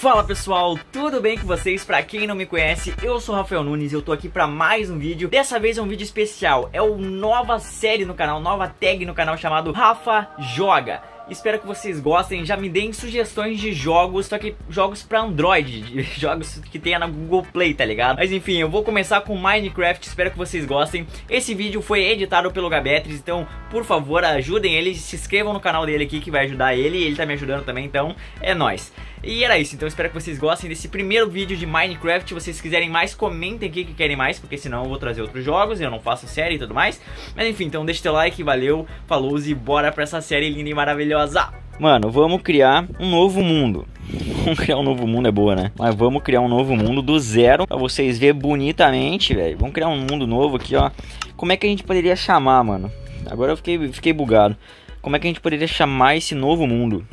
Fala pessoal, tudo bem com vocês? Pra quem não me conhece, eu sou o Rafael Nunes e eu tô aqui pra mais um vídeo. Dessa vez é um vídeo especial, é uma nova série no canal, nova tag no canal chamado Rafa Joga. Espero que vocês gostem, já me deem sugestões de jogos, só que jogos pra Android, jogos que tenha na Google Play, tá ligado? Mas enfim, eu vou começar com Minecraft, espero que vocês gostem. Esse vídeo foi editado pelo Gabetres, então por favor ajudem ele, se inscrevam no canal dele aqui que vai ajudar ele tá me ajudando também, então é nóis. E era isso, então espero que vocês gostem desse primeiro vídeo de Minecraft. Se vocês quiserem mais, comentem aqui que querem mais, porque senão eu vou trazer outros jogos e eu não faço série e tudo mais. Mas enfim, então deixa o teu like, valeu, falou e bora pra essa série linda e maravilhosa. Mano, vamos criar um novo mundo. Vamos criar um novo mundo, é boa, né? Mas vamos criar um novo mundo do zero, pra vocês verem bonitamente, velho. Vamos criar um mundo novo aqui, ó. Como é que a gente poderia chamar, mano? Agora eu fiquei bugado. Como é que a gente poderia chamar esse novo mundo?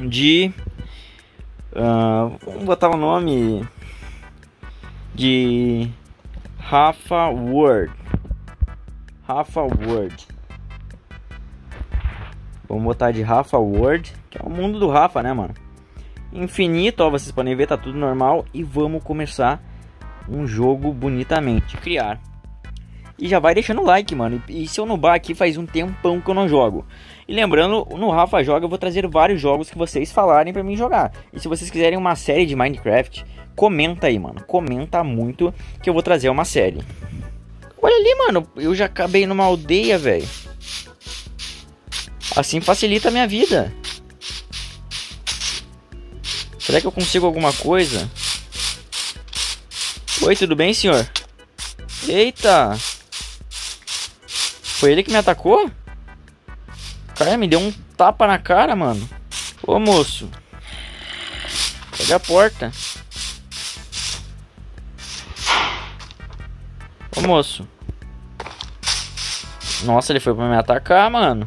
Vamos botar o nome de Rafa World. Rafa World. Vamos botar de Rafa World, que é o mundo do Rafa, né, mano? Infinito, ó, vocês podem ver, tá tudo normal. E vamos começar um jogo bonitamente. Criar. E já vai deixando o like, mano. E se eu nubar aqui, faz um tempão que eu não jogo. E lembrando, no Rafa Joga eu vou trazer vários jogos que vocês falarem pra mim jogar. E se vocês quiserem uma série de Minecraft, comenta aí, mano. Comenta muito que eu vou trazer uma série. Olha ali, mano. Eu já acabei numa aldeia, velho. Assim facilita a minha vida. Será que eu consigo alguma coisa? Oi, tudo bem, senhor? Eita! Foi ele que me atacou? Cara, me deu um tapa na cara, mano. Ô, moço. Pega a porta. Ô, moço. Nossa, ele foi pra me atacar, mano.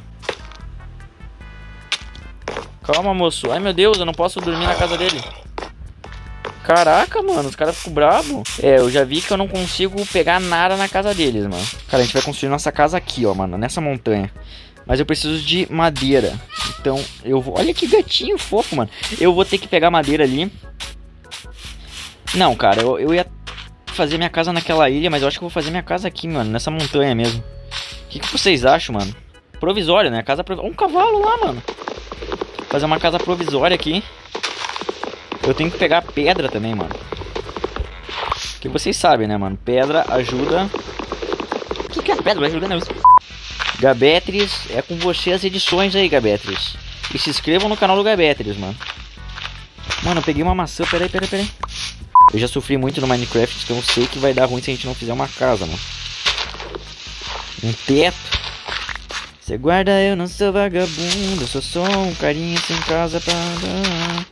Calma, moço. Ai, meu Deus, eu não posso dormir na casa dele. Caraca, mano, os caras ficam bravos. É, eu já vi que eu não consigo pegar nada na casa deles, mano. Cara, a gente vai construir nossa casa aqui, ó, mano, nessa montanha. Mas eu preciso de madeira. Então, eu vou... Olha que gatinho fofo, mano. Eu vou ter que pegar madeira ali. Não, cara, eu ia fazer minha casa naquela ilha, mas eu acho que eu vou fazer minha casa aqui, mano, nessa montanha mesmo. O que vocês acham, mano? Provisório, né? Casa provisória. Um cavalo lá, mano. Fazer uma casa provisória aqui. Eu tenho que pegar pedra também, mano. Que vocês sabem, né, mano? Pedra ajuda. O que é pedra? Ajuda não. Gabetres, é com você as edições aí, Gabetres. E se inscrevam no canal do Gabetres, mano. Mano, eu peguei uma maçã. Peraí. Eu já sofri muito no Minecraft, então eu sei que vai dar ruim se a gente não fizer uma casa, mano. Um teto. Você guarda, eu não sou vagabundo. Eu sou um carinha sem casa pra dar.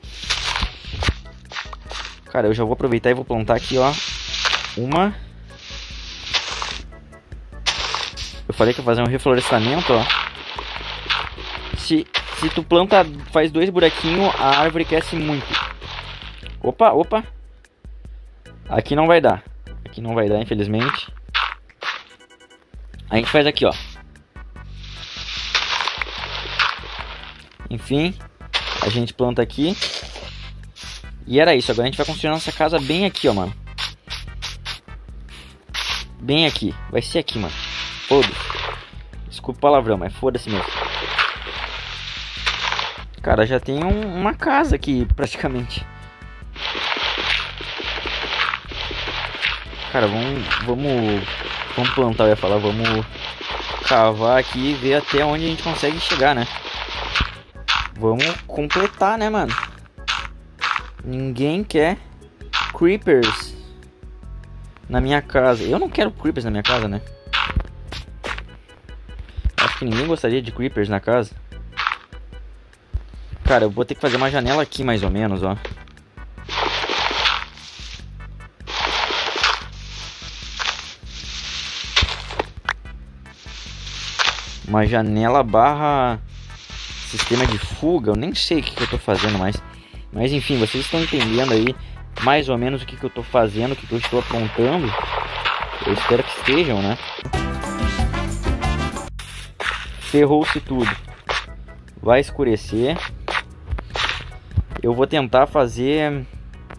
Cara, eu já vou aproveitar e vou plantar aqui, ó. Uma. Eu falei que ia fazer um reflorestamento, ó. Se tu planta, faz 2 buraquinhos, a árvore cresce muito. Opa. Aqui não vai dar. Aqui não vai dar, infelizmente. A gente faz aqui, ó. Enfim, a gente planta aqui. E era isso, agora a gente vai construir nossa casa bem aqui, ó, mano. Bem aqui, vai ser aqui, mano. Foda-se. Desculpa o palavrão, mas foda-se mesmo. Cara, já tem uma casa aqui, praticamente. Cara, vamos plantar, eu ia falar. Vamos cavar aqui e ver até onde a gente consegue chegar, né? Vamos completar, né, mano? Ninguém quer creepers na minha casa. Eu não quero creepers na minha casa, né? Acho que ninguém gostaria de creepers na casa. Cara, eu vou ter que fazer uma janela aqui, mais ou menos, ó. Uma janela barra sistema de fuga. Eu nem sei o que eu tô fazendo mais. Mas enfim, vocês estão entendendo aí mais ou menos o que eu tô fazendo, o que eu estou apontando. Eu espero que estejam, né? Ferrou-se tudo. Vai escurecer. Eu vou tentar fazer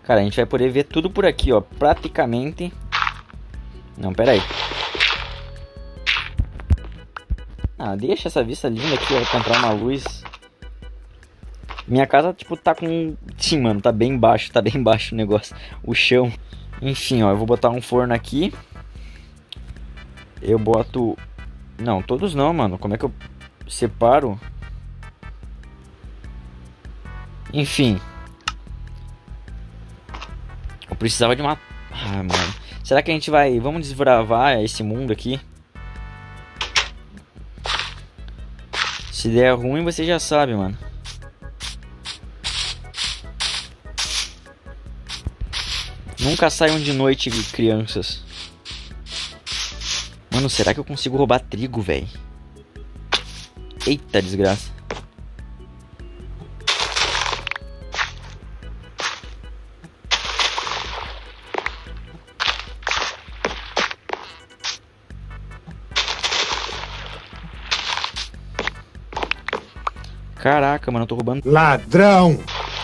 Cara, a gente vai poder ver tudo por aqui, ó. Praticamente. Não, pera aí. Ah, deixa essa vista linda aqui, ó, pra entrar uma luz. Minha casa, tipo, tá com... Sim, mano, tá bem baixo o negócio. O chão. Enfim, ó, eu vou botar um forno aqui. Eu boto... Não, todos não, mano. Como é que eu separo? Enfim. Eu precisava de uma... Ah, mano. Será que a gente vai... Vamos desbravar esse mundo aqui? Se der ruim, você já sabe, mano. Nunca saiam de noite, crianças. Mano, será que eu consigo roubar trigo, velho? Eita, desgraça. Caraca, mano, eu tô roubando. Ladrão!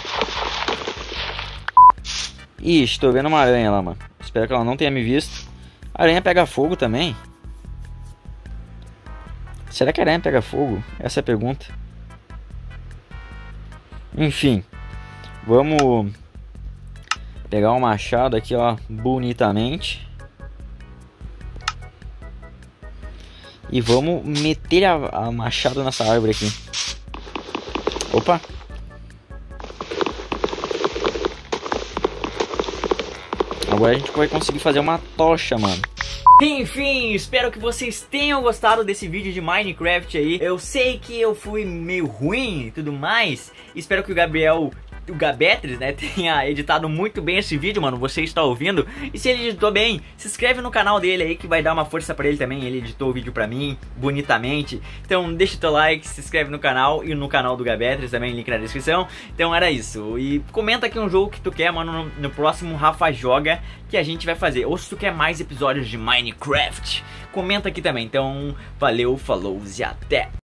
Ixi, tô vendo uma aranha lá, mano. Espero que ela não tenha me visto. A aranha pega fogo também? Será que a aranha pega fogo? Essa é a pergunta. Enfim. Vamos pegar um machado aqui, ó, bonitamente. E vamos meter a machado nessa árvore aqui. Opa! Agora a gente vai conseguir fazer uma tocha, mano. Enfim, espero que vocês tenham gostado desse vídeo de Minecraft aí. Eu sei que eu fui meio ruim e tudo mais. Espero que o Gabriel... O Gabetris, né, tenha editado muito bem esse vídeo, mano, você está ouvindo. E se ele editou bem, se inscreve no canal dele aí, que vai dar uma força pra ele também. Ele editou o vídeo pra mim, bonitamente. Então deixa o teu like, se inscreve no canal e no canal do Gabetris também, link na descrição. Então era isso, e comenta aqui um jogo que tu quer, mano, no próximo Rafa Joga, que a gente vai fazer. Ou se tu quer mais episódios de Minecraft, comenta aqui também. Então valeu, falou e até!